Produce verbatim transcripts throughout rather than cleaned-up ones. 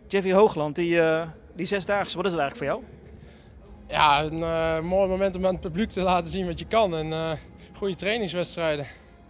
Jeffrey Hoogland, die, uh, die zesdaagse, wat is het eigenlijk voor jou? Ja, een uh, mooi moment om aan het publiek te laten zien wat je kan en uh, goede trainingswedstrijden.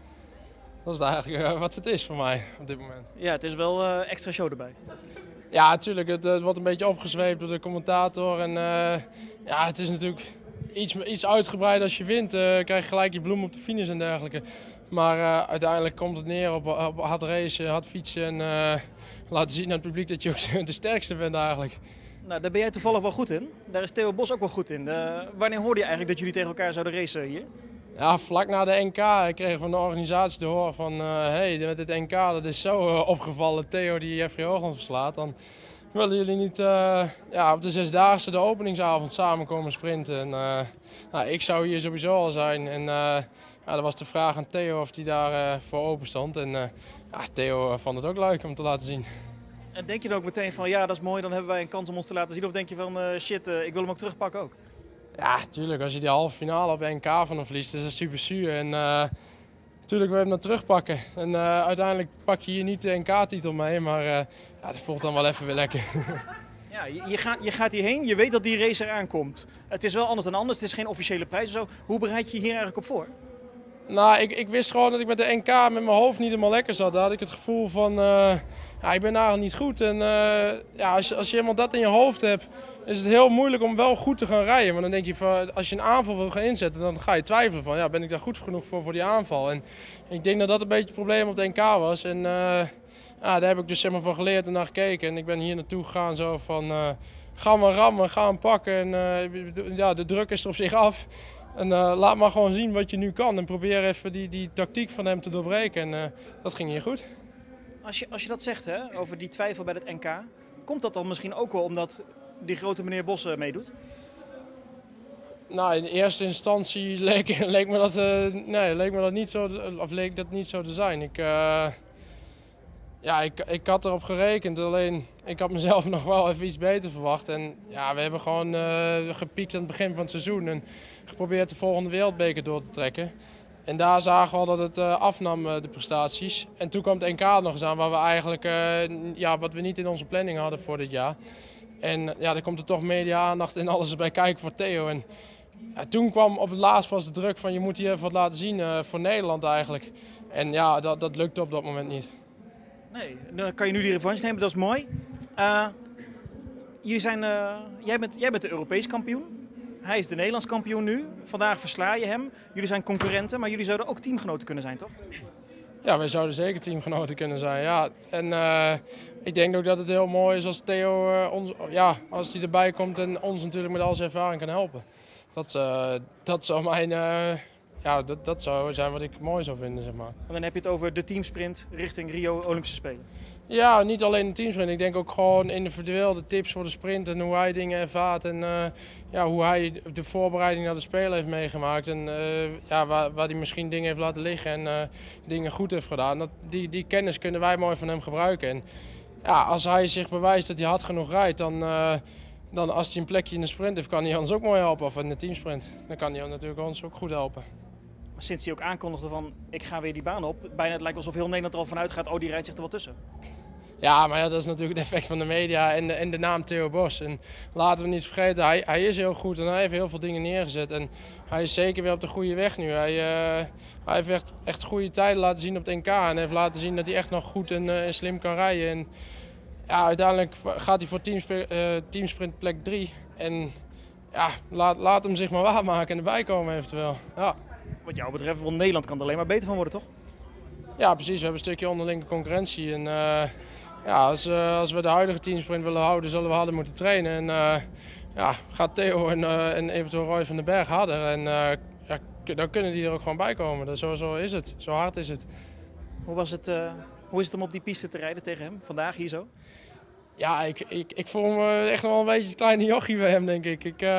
Dat is eigenlijk uh, wat het is voor mij op dit moment. Ja, het is wel uh, extra show erbij. Ja, natuurlijk. Het, het wordt een beetje opgezweept door de commentator. En, uh, ja, het is natuurlijk iets, iets uitgebreider als je wint. Uh, krijg je gelijk je bloem op de finish en dergelijke. Maar uh, uiteindelijk komt het neer op, op hard racen, hard fietsen en uh, laten zien aan het publiek dat je ook de sterkste bent eigenlijk. Nou, daar ben jij toevallig wel goed in. Daar is Theo Bos ook wel goed in. Uh, wanneer hoorde je eigenlijk dat jullie tegen elkaar zouden racen hier? Ja, vlak na de N K kregen we van de organisatie te horen van uh, hey, met het N K dat is zo uh, opgevallen, Theo die Jeffrey Hoogland verslaat. Dan willen jullie niet uh, ja, op de zesdaagse de openingsavond samen komen sprinten. En, uh, nou, ik zou hier sowieso al zijn en uh, ja, dat was de vraag aan Theo of hij daar uh, voor open stond. En uh, ja, Theo vond het ook leuk om te laten zien. En denk je dan ook meteen van ja, dat is mooi, dan hebben wij een kans om ons te laten zien? Of denk je van uh, shit, uh, ik wil hem ook terugpakken ook? Ja, tuurlijk. Als je die halve finale op N K van hem verliest, is dat super zuur. En uh, tuurlijk wil je hem dan terugpakken. En uh, uiteindelijk pak je hier niet de N K-titel mee, maar uh, ja, dat voelt dan wel even weer lekker. Ja, je, je, gaat, je gaat hierheen, je weet dat die race eraan komt. Het is wel anders dan anders, het is geen officiële prijs of zo. Hoe bereid je je hier eigenlijk op voor? Nou, ik, ik wist gewoon dat ik met de N K met mijn hoofd niet helemaal lekker zat. Daar had ik het gevoel van, uh, ja, ik ben eigenlijk niet goed. En uh, ja, als, je, als je helemaal dat in je hoofd hebt, is het heel moeilijk om wel goed te gaan rijden. Want dan denk je, van, als je een aanval wil gaan inzetten, dan ga je twijfelen van, ja, ben ik daar goed genoeg voor, voor die aanval? En ik denk dat dat een beetje het probleem op de N K was. En uh, ja, daar heb ik dus helemaal van geleerd en naar gekeken. En ik ben hier naartoe gegaan zo van, uh, ga maar rammen, ga hem pakken. En uh, ja, de druk is er op zich af. En uh, laat maar gewoon zien wat je nu kan en probeer even die, die tactiek van hem te doorbreken. En uh, dat ging hier goed. Als je, als je dat zegt, hè, over die twijfel bij het N K, komt dat dan misschien ook wel omdat die grote meneer Bos uh, meedoet? Nou, in eerste instantie leek, leek, me dat, uh, nee, leek me dat niet zo, of leek dat niet zo te zijn. Ik, uh, ja, ik, ik had erop gerekend, alleen ik had mezelf nog wel even iets beter verwacht. En ja, we hebben gewoon uh, gepiekt aan het begin van het seizoen en geprobeerd de volgende wereldbeker door te trekken. En daar zagen we al dat het uh, afnam, uh, de prestaties. En toen kwam het N K nog eens aan, waar we eigenlijk, uh, ja, wat we niet in onze planning hadden voor dit jaar. En ja, dan komt er toch media-aandacht en alles erbij kijken voor Theo. En ja, toen kwam op het laatst pas de druk van je moet hier even wat laten zien uh, voor Nederland eigenlijk. En ja, dat, dat lukte op dat moment niet. Nee, dan kan je nu die revanche nemen, dat is mooi. Uh, jullie zijn, uh, jij, bent, jij bent de Europees kampioen. Hij is de Nederlands kampioen nu. Vandaag versla je hem. Jullie zijn concurrenten, maar jullie zouden ook teamgenoten kunnen zijn, toch? Ja, wij zouden zeker teamgenoten kunnen zijn. Ja. En uh, ik denk ook dat het heel mooi is als Theo uh, ons, ja, als hij erbij komt en ons natuurlijk met al zijn ervaring kan helpen. Dat, uh, dat zou mijn, uh, ja, dat, dat zou zijn wat ik mooi zou vinden, zeg maar. En dan heb je het over de teamsprint richting Rio Olympische Spelen. Ja, niet alleen de teamsprint. Ik denk ook gewoon individueel de tips voor de sprint en hoe hij dingen ervaart en uh, ja, hoe hij de voorbereiding naar de Spelen heeft meegemaakt en uh, ja, waar, waar hij misschien dingen heeft laten liggen en uh, dingen goed heeft gedaan. Dat, die, die kennis kunnen wij mooi van hem gebruiken. En ja, als hij zich bewijst dat hij hard genoeg rijdt, dan, uh, dan als hij een plekje in de sprint heeft, kan hij ons ook mooi helpen. Of in de teamsprint. Dan kan hij natuurlijk ons ook goed helpen. Maar sinds hij ook aankondigde van ik ga weer die baan op, bijna het lijkt alsof heel Nederland er al vanuit gaat, oh die rijdt zich er wel tussen. Ja, maar ja, dat is natuurlijk het effect van de media en de, en de naam Theo Bos. En laten we niet vergeten, hij, hij is heel goed en hij heeft heel veel dingen neergezet. En hij is zeker weer op de goede weg nu. Hij, uh, hij heeft echt, echt goede tijden laten zien op het N K en heeft laten zien dat hij echt nog goed en, uh, en slim kan rijden. En ja, uiteindelijk gaat hij voor teamsprint, uh, teamsprint plek drie. En ja, laat, laat hem zich maar waarmaken en erbij komen eventueel. Ja. Wat jou betreft, want Nederland kan er alleen maar beter van worden, toch? Ja, precies. We hebben een stukje onderlinge concurrentie. En, uh, ja, als, uh, als we de huidige teamsprint willen houden, zullen we harder moeten trainen. En uh, ja, gaat Theo en, uh, en eventueel Roy van den Berg harder. En uh, ja, dan kunnen die er ook gewoon bij komen. Dat, zo, zo is het. Zo hard is het. Hoe, was het uh, hoe is het om op die piste te rijden tegen hem, vandaag hier zo? Ja, ik, ik, ik voel me echt nog wel een beetje een kleine jochie bij hem, denk ik. ik uh,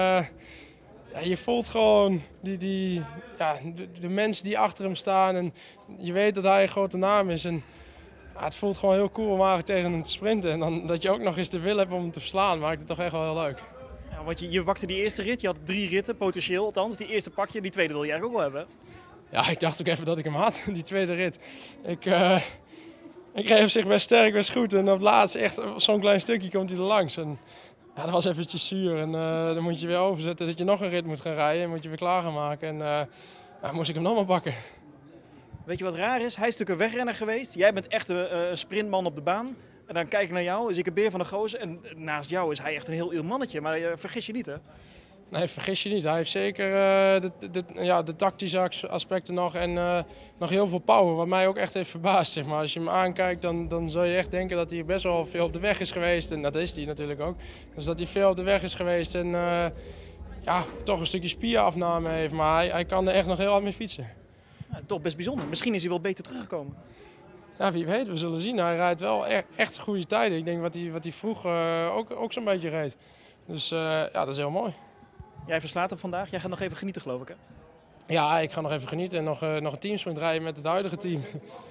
ja, je voelt gewoon die, die, ja, de, de mensen die achter hem staan. En je weet dat hij een grote naam is. En, ja, het voelt gewoon heel cool om eigenlijk tegen hem te sprinten. En dan, dat je ook nog eens de wil hebt om hem te verslaan, maakt het toch echt wel heel leuk. Ja, want je, je pakte die eerste rit, je had drie ritten, potentieel althans. Die eerste pak je, die tweede wil je eigenlijk ook wel hebben. Ja, ik dacht ook even dat ik hem had, die tweede rit. Ik, uh, Ik reed op zich best sterk, best goed. En op het laatst echt zo'n klein stukje komt hij er langs. En, ja, dat was eventjes zuur. En uh, dan moet je weer overzetten dat je nog een rit moet gaan rijden. En moet je weer klaar gaan maken. En uh, ja, moest ik hem nog maar pakken. Weet je wat raar is? Hij is natuurlijk een wegrenner geweest. Jij bent echt een, een sprintman op de baan. En dan kijk ik naar jou, is ik een beer van de gozer. En naast jou is hij echt een heel iel mannetje. Maar uh, vergis je niet, hè? Nee, vergis je niet. Hij heeft zeker uh, de, de, ja, de tactische aspecten nog en uh, nog heel veel power. Wat mij ook echt heeft verbaasd. Zeg maar. Als je hem aankijkt, dan, dan zou je echt denken dat hij best wel veel op de weg is geweest. En dat is hij natuurlijk ook. Dus dat hij veel op de weg is geweest en uh, ja, toch een stukje spierafname heeft. Maar hij, hij kan er echt nog heel hard mee fietsen. Ja, toch best bijzonder. Misschien is hij wel beter teruggekomen. Ja, wie weet, we zullen zien. Hij rijdt wel e echt goede tijden. Ik denk wat hij, wat hij vroeg uh, ook, ook zo'n beetje reed. Dus uh, ja, dat is heel mooi. Jij verslaat hem vandaag. Jij gaat nog even genieten, geloof ik, hè? Ja, ik ga nog even genieten en nog, uh, nog een teamsprint rijden met het huidige team.